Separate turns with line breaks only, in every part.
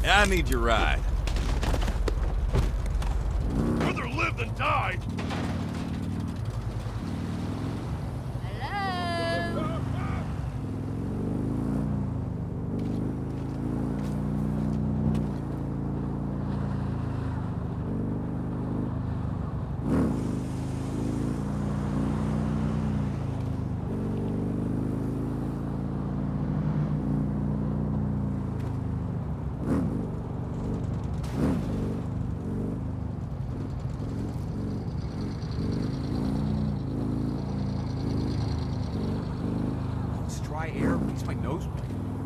I need your ride.
Rather live than die!
Hello?
Dry air makes my nose bleed.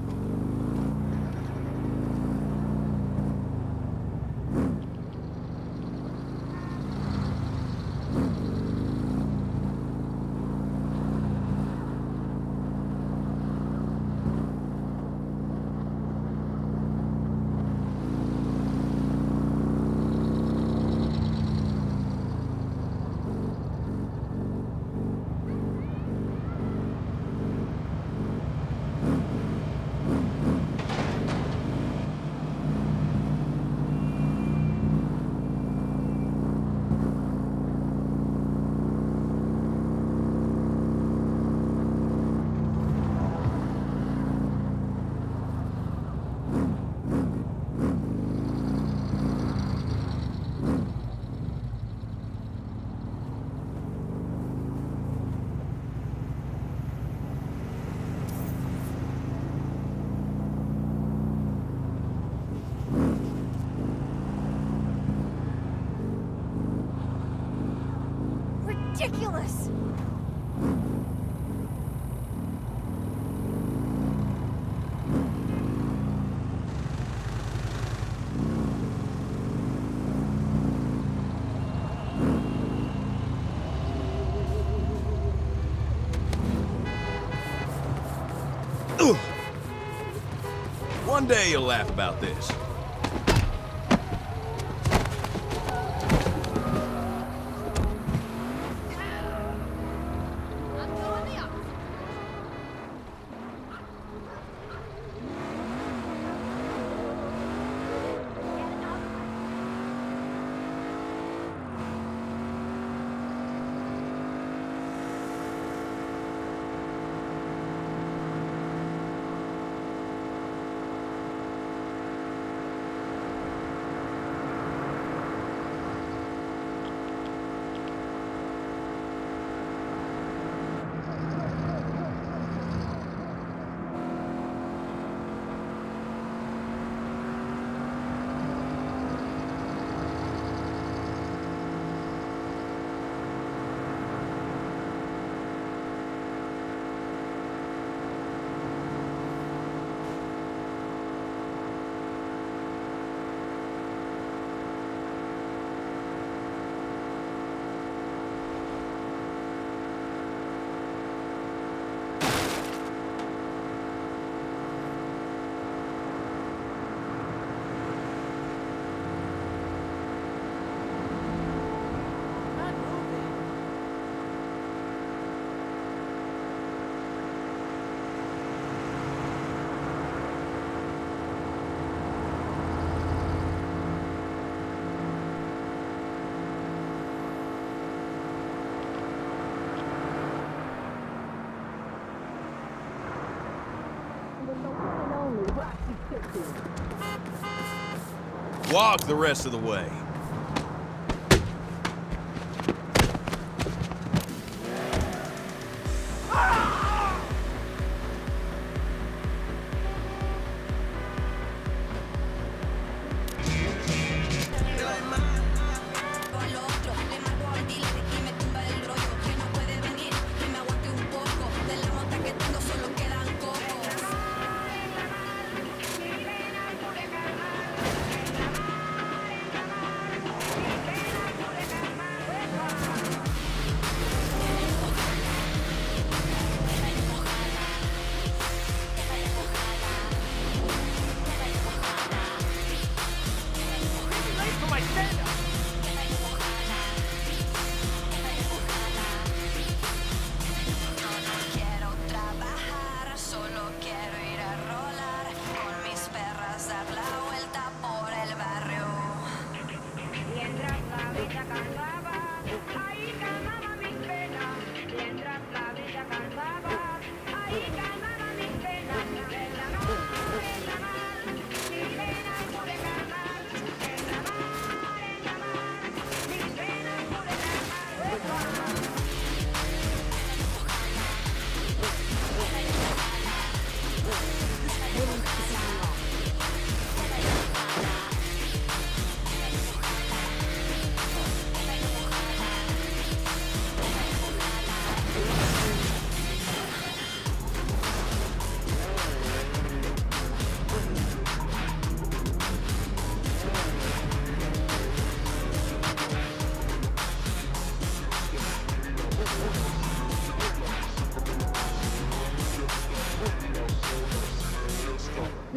Ridiculous!
One day you'll laugh about this. Walk the rest of the way.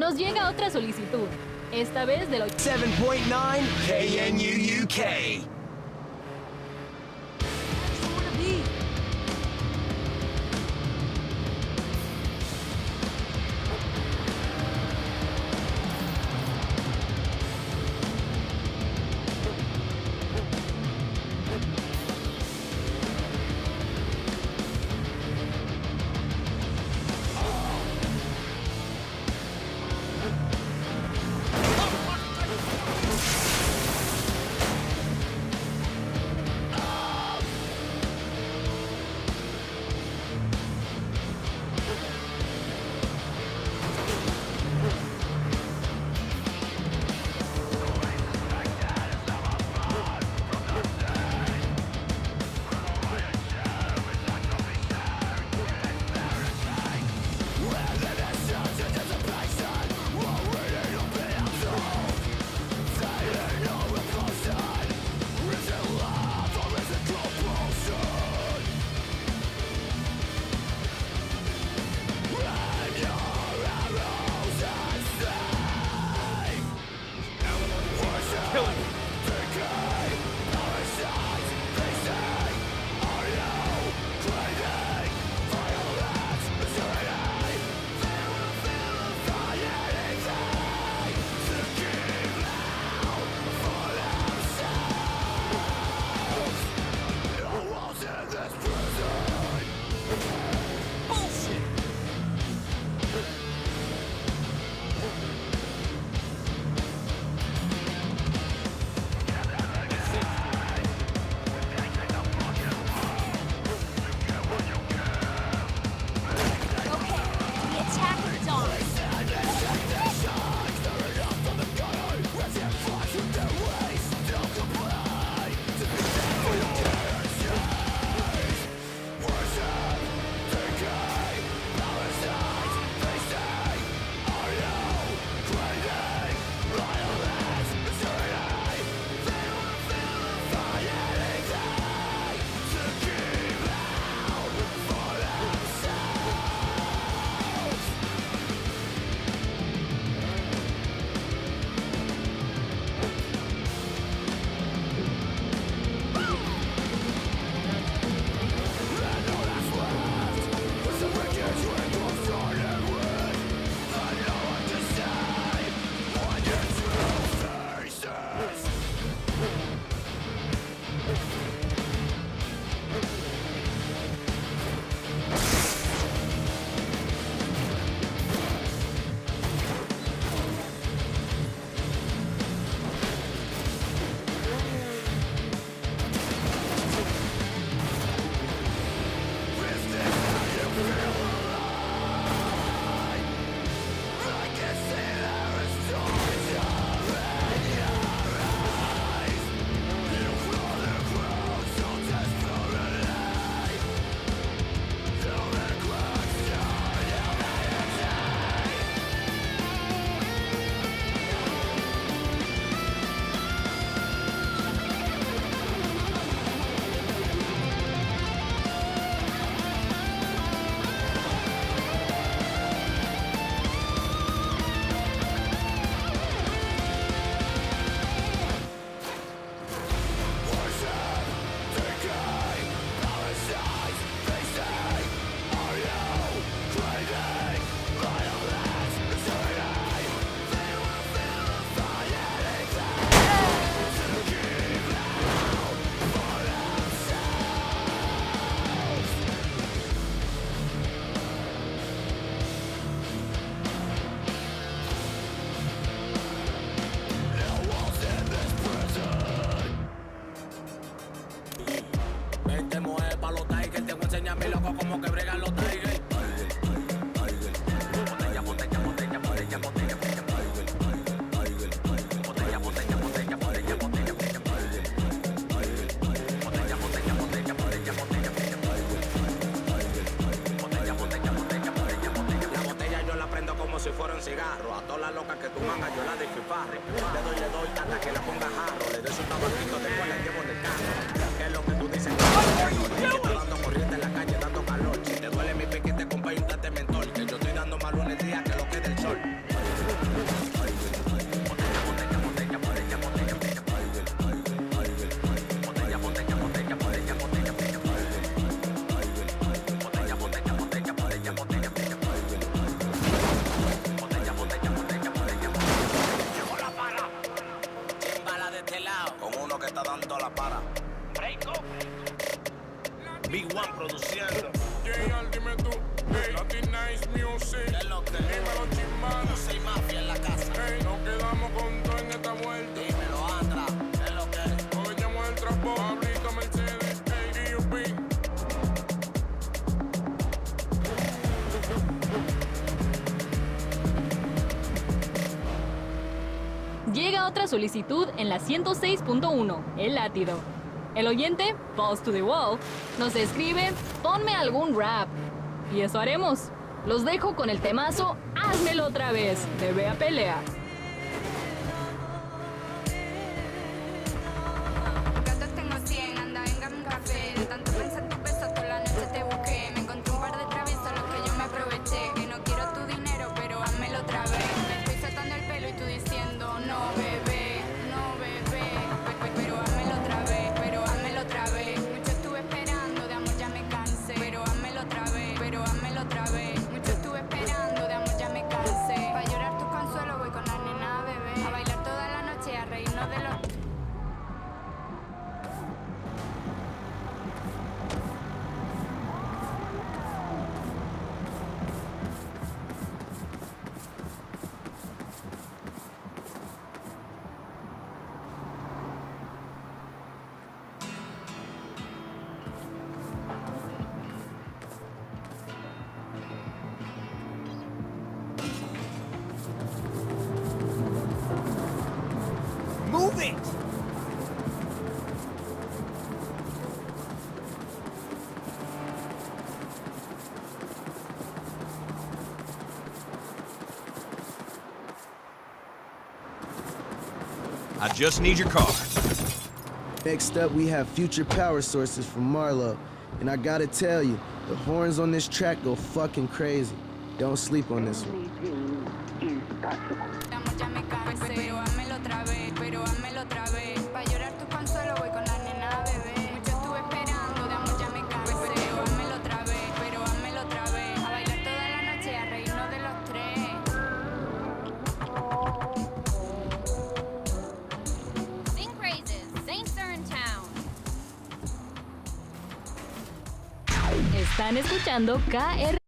Nos llega otra solicitud, esta vez del
7.9 KNUUK.
cigarro. A todas las locas que tú mangas yo la desfifarro. Le doy hasta que la ponga jarro. Le doy su tabaquito, después la llevo en el carro. ¿Qué es lo que tú dices? Que está dando corriente en la calle, dando calor. Si te duele mi piquete, compa, un date mentol. Que yo estoy dando más luz en el día que lo que es del sol. B1 produciendo.
J.R. dime tú, hey, Latin Nice Music.
¿Qué es lo que?
Dímelo, Chimana.
Yo soy mafia en la casa.
Hey, nos quedamos con todo en esta vuelta.
Dímelo, Andra. ¿Qué es lo que?
Hoy llamo el trapo, Pablito Mercedes, hey, D.U.P.
Llega otra solicitud en la 106.1, El Látido. El oyente, Balls to the Wall, nos escribe, ponme algún rap. Y eso haremos. Los dejo con el temazo Házmelo otra vez, de Bea Pelea.
Gatos tengo 100, anda, véngame un café. De tanto pensar tus besos, toda la noche te busqué. Me encontré un par de traviesos, los que yo me aproveché. Que no quiero tu dinero, pero házmelo otra vez. Me estoy soltando el pelo y tú diciendo, no bebé, pero házmelo otra vez, pero házmelo otra vez. Mucho estuve esperando, de amor ya me cansé. Pero házmelo otra vez, pero házmelo otra vez. Mucho estuve esperando, de amor ya me cansé. Pa' llorar tu consuelo voy con la nena a beber. A bailar toda la noche y a reírnos de los...
Move it!
I just need your car.
Next up, we have Future Power Sources from Marlowe. And I gotta tell you, the horns on this track go fucking crazy. Don't sleep on this one.
De amor ya me cansé, pero házmelo otra vez, pero házmelo otra vez. Pa' llorar tu consuelo voy con la nena a beber. Mucho estuve esperando, de amor ya me cansé, pero házmelo otra vez, pero házmelo otra vez. A bailar toda la noche y a reírnos de los tres.
Sing praises, saints are in town.
Están escuchando KR.